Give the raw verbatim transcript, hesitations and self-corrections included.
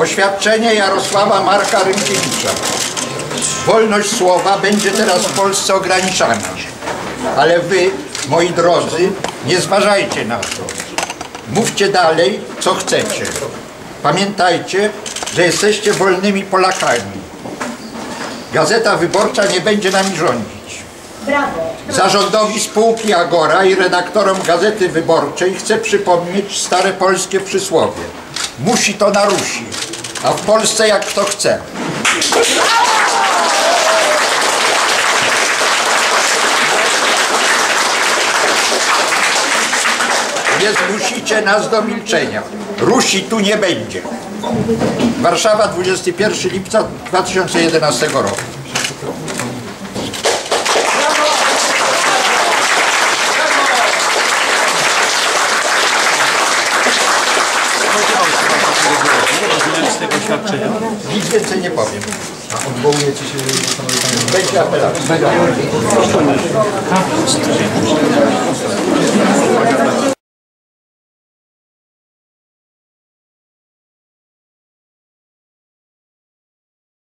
Oświadczenie Jarosława Marka Rynkiewicza. Wolność słowa będzie teraz w Polsce ograniczana. Ale wy, moi drodzy, nie zważajcie na to. Mówcie dalej, co chcecie. Pamiętajcie, że jesteście wolnymi Polakami. Gazeta Wyborcza nie będzie nami rządzić. Brawo. Zarządowi spółki Agora i redaktorom Gazety Wyborczej chcę przypomnieć stare polskie przysłowie. Musi to narusi, a w Polsce jak kto chce. Nie zmusicie nas do milczenia. Rusi tu nie będzie. Warszawa, dwudziestego pierwszego lipca dwa tysiące jedenastego roku. Z tego oświadczenia? Nic więcej nie powiem. A odwołujecie się do Będzie apelacja.